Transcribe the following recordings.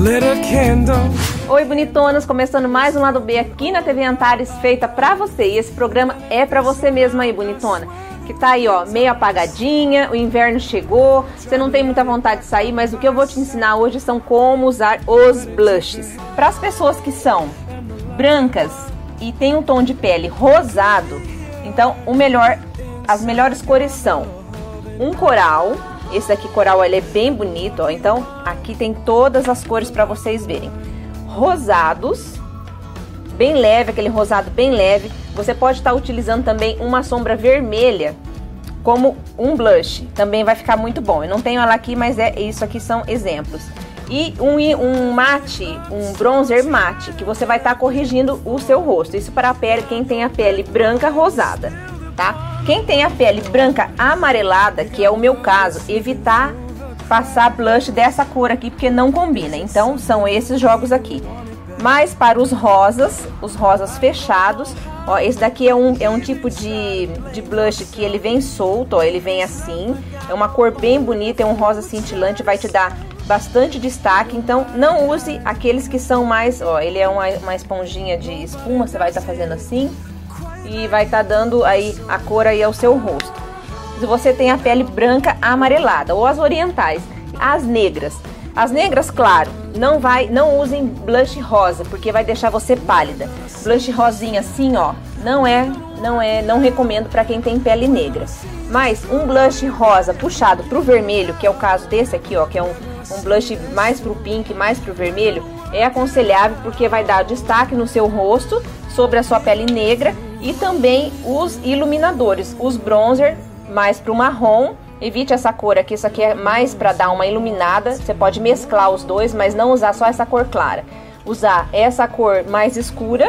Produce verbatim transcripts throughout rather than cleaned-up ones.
lit a candle. Oi, bonitonas, começando mais um Lado B aqui na T V Antares, feita pra você. E esse programa é pra você mesma aí, bonitona, que tá aí, ó, meio apagadinha, o inverno chegou, você não tem muita vontade de sair, mas o que eu vou te ensinar hoje são como usar os blushes. Para as pessoas que são brancas e tem um tom de pele rosado, então o melhor, as melhores cores são um coral. Esse daqui coral, ele é bem bonito, ó. Então aqui tem todas as cores para vocês verem. Rosados, bem leve, aquele rosado bem leve. Você pode estar utilizando também uma sombra vermelha como um blush, também vai ficar muito bom. Eu não tenho ela aqui, mas é isso aqui são exemplos. E um, um mate, um bronzer mate, que você vai estar corrigindo o seu rosto. Isso para a pele, quem tem a pele branca rosada, tá? Quem tem a pele branca amarelada, que é o meu caso, evitar passar blush dessa cor aqui, porque não combina. Então, são esses jogos aqui. Mas para os rosas, os rosas fechados, ó, esse daqui é um, é um tipo de, de blush que ele vem solto, ó, ele vem assim. É uma cor bem bonita, é um rosa cintilante, vai te dar bastante destaque. Então, não use aqueles que são mais, ó, ele é uma, uma esponjinha de espuma, você vai estar fazendo assim. E vai estar dando aí a cor aí ao seu rosto. Se você tem a pele branca amarelada, ou as orientais, as negras. As negras, claro, não vai, não usem blush rosa, porque vai deixar você pálida. Blush rosinha assim, ó, não é, não é, não recomendo para quem tem pele negra. Mas um blush rosa puxado pro vermelho, que é o caso desse aqui, ó, que é um, um blush mais pro pink, mais pro vermelho, é aconselhável porque vai dar destaque no seu rosto sobre a sua pele negra. E também os iluminadores, os bronzer mais para o marrom. Evite essa cor aqui, isso aqui é mais para dar uma iluminada. Você pode mesclar os dois, mas não usar só essa cor clara. Usar essa cor mais escura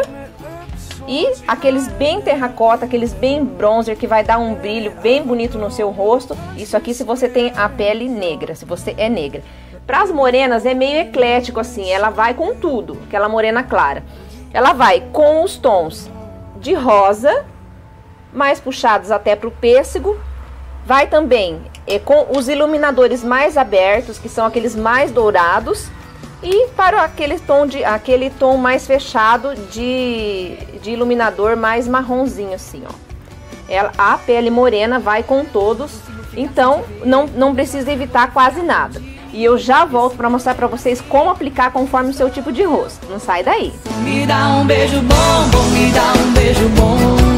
e aqueles bem terracota, aqueles bem bronzer que vai dar um brilho bem bonito no seu rosto. Isso aqui se você tem a pele negra, se você é negra. Para as morenas é meio eclético assim, ela vai com tudo, aquela morena clara. Ela vai com os tons de rosa, mais puxados até para o pêssego. Vai também é, com os iluminadores mais abertos, que são aqueles mais dourados. E para aquele tom, de, aquele tom mais fechado de, de iluminador mais marronzinho assim, ó. Ela, a pele morena vai com todos, então não, não precisa evitar quase nada. E eu já volto para mostrar para vocês como aplicar conforme o seu tipo de rosto. Não sai daí. Me dá um beijo bom, bom, me dá um beijo bom.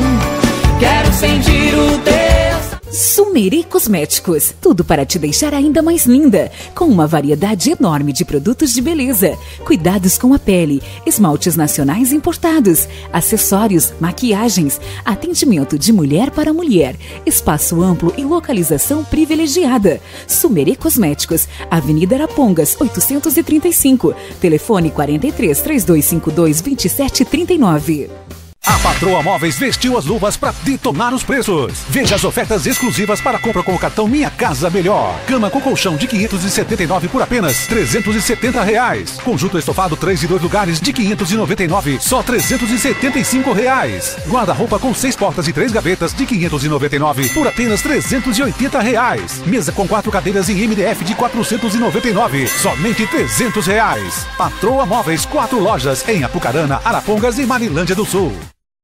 Quero sentir o teu. Sumeri Cosméticos, tudo para te deixar ainda mais linda, com uma variedade enorme de produtos de beleza, cuidados com a pele, esmaltes nacionais importados, acessórios, maquiagens, atendimento de mulher para mulher, espaço amplo e localização privilegiada. Sumeri Cosméticos, Avenida Arapongas, oitocentos e trinta e cinco, telefone quarenta e três, três dois cinco dois, vinte e sete trinta e nove. A Patroa Móveis vestiu as luvas para detonar os preços. Veja as ofertas exclusivas para compra com o cartão Minha Casa Melhor. Cama com colchão de quinhentos e setenta e nove por apenas trezentos e setenta reais. Conjunto estofado três e dois lugares de quinhentos e noventa e nove, só trezentos e setenta e cinco reais. Guarda-roupa com seis portas e três gavetas de quinhentos e noventa e nove por apenas trezentos e oitenta reais. Mesa com quatro cadeiras em M D F de quatrocentos e noventa e nove, somente trezentos reais. Patroa Móveis, quatro lojas em Apucarana, Arapongas e Marilândia do Sul.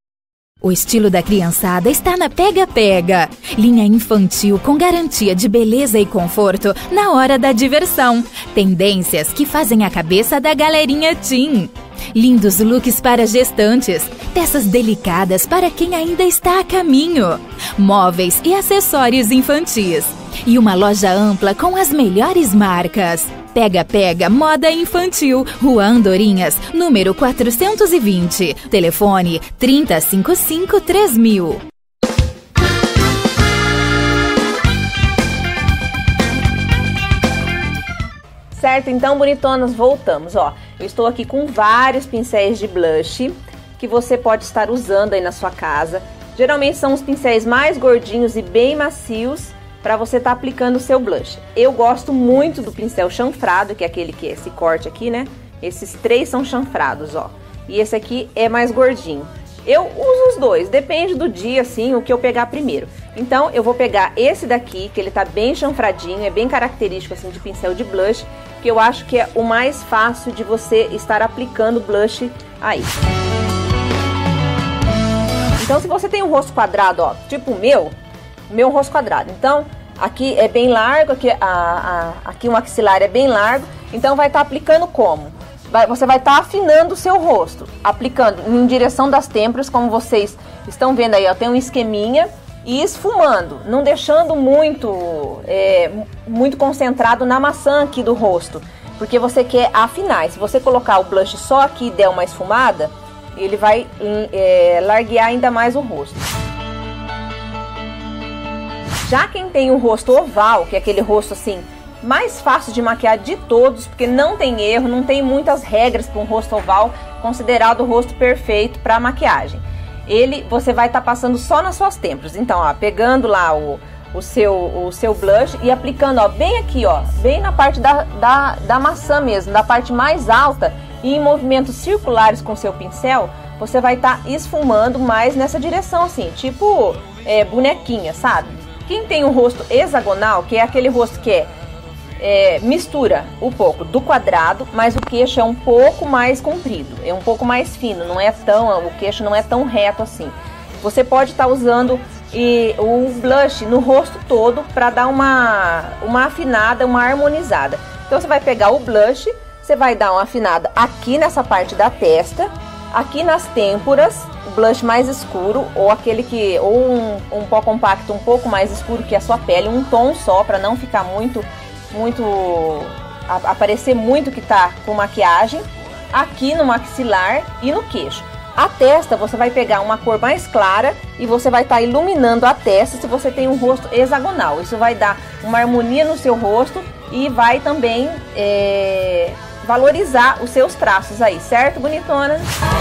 O estilo da criançada está na Pega Pega. Linha infantil com garantia de beleza e conforto na hora da diversão. Tendências que fazem a cabeça da galerinha teen. Lindos looks para gestantes. Peças delicadas para quem ainda está a caminho. Móveis e acessórios infantis. E uma loja ampla com as melhores marcas. Pega Pega Moda Infantil, Rua Andorinhas, número quatrocentos e vinte. Telefone trinta, cinquenta e cinco, três mil. Certo, então, bonitonas, voltamos, ó. Eu estou aqui com vários pincéis de blush que você pode estar usando aí na sua casa. Geralmente são os pincéis mais gordinhos e bem macios para você estar tá aplicando o seu blush. Eu gosto muito do pincel chanfrado, que é aquele que é esse corte aqui, né? Esses três são chanfrados, ó. E esse aqui é mais gordinho. Eu uso os dois, depende do dia, assim, o que eu pegar primeiro. Então, eu vou pegar esse daqui, que ele tá bem chanfradinho, é bem característico, assim, de pincel de blush, que eu acho que é o mais fácil de você estar aplicando blush aí. Então, se você tem um rosto quadrado, ó, tipo o meu, o meu rosto quadrado, então, aqui é bem largo, aqui, a, a, aqui o maxilar é bem largo, então vai estar tá aplicando como? Vai, você vai estar tá afinando o seu rosto, aplicando em direção das têmporas, como vocês estão vendo aí, ó, tem um esqueminha, e esfumando, não deixando muito, é, muito concentrado na maçã aqui do rosto, porque você quer afinar. Se você colocar o blush só aqui e der uma esfumada, ele vai é, larguear ainda mais o rosto. Já quem tem o rosto oval, que é aquele rosto assim mais fácil de maquiar de todos, porque não tem erro, não tem muitas regras para um rosto oval, considerado o rosto perfeito para maquiagem. Ele, você vai estar tá passando só nas suas têmporas. Então, ó, pegando lá o, o, seu, o seu blush e aplicando, ó, bem aqui, ó, bem na parte da, da, da maçã mesmo, da parte mais alta, e em movimentos circulares com o seu pincel, você vai estar tá esfumando mais nessa direção, assim, tipo é, bonequinha, sabe? Quem tem um rosto hexagonal, que é aquele rosto que é É, mistura um pouco do quadrado, mas o queixo é um pouco mais comprido, é um pouco mais fino, não é tão, o queixo não é tão reto assim. Você pode estar tá usando e, o blush no rosto todo para dar uma, uma afinada, uma harmonizada. Então você vai pegar o blush, você vai dar uma afinada aqui nessa parte da testa, aqui nas têmporas, o blush mais escuro, ou aquele que, ou um, um pó compacto um pouco mais escuro que a sua pele, um tom só, para não ficar muito muito a, aparecer muito que tá com maquiagem, aqui no maxilar e no queixo. A testa você vai pegar uma cor mais clara e você vai estar tá iluminando a testa se você tem um rosto hexagonal. Isso vai dar uma harmonia no seu rosto e vai também é, valorizar os seus traços aí, certo, bonitona?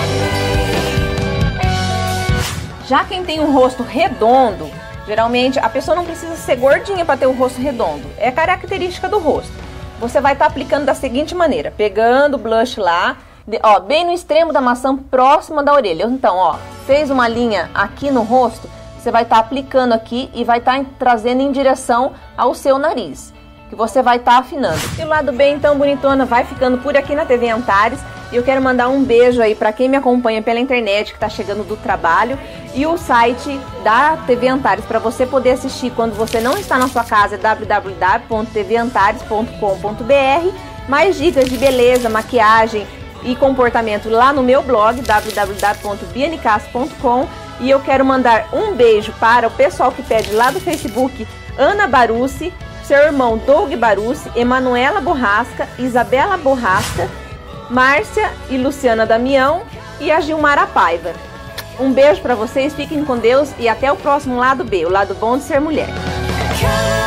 Já quem tem um rosto redondo, geralmente a pessoa não precisa ser gordinha para ter o rosto redondo, é característica do rosto. Você vai estar tá aplicando da seguinte maneira, pegando o blush lá, ó, bem no extremo da maçã, próxima da orelha. Então, ó, fez uma linha aqui no rosto, você vai estar tá aplicando aqui e vai estar tá trazendo em direção ao seu nariz, que você vai estar tá afinando. E o lado bem, então, bonitona, vai ficando por aqui na T V Antares. E eu quero mandar um beijo aí para quem me acompanha pela internet, que tá chegando do trabalho, e o site da T V Antares para você poder assistir quando você não está na sua casa é w w w ponto t v antares ponto com ponto b r. Mais dicas de beleza, maquiagem e comportamento lá no meu blog w w w ponto bia nicasso ponto com. E eu quero mandar um beijo para o pessoal que pede lá do Facebook, Ana Barucci, seu irmão Doug Barucci, Emanuela Borrasca, Isabela Borrasca, Márcia e Luciana Damião e a Gilmara Paiva. Um beijo para vocês, fiquem com Deus e até o próximo Lado B, o lado bom de ser mulher.